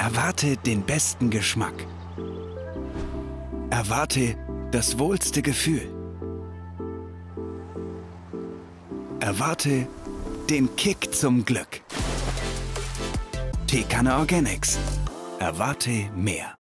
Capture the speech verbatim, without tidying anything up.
Erwarte den besten Geschmack. Erwarte das wohlste Gefühl. Erwarte den Kick zum Glück. Teekanne Organics. Erwarte mehr.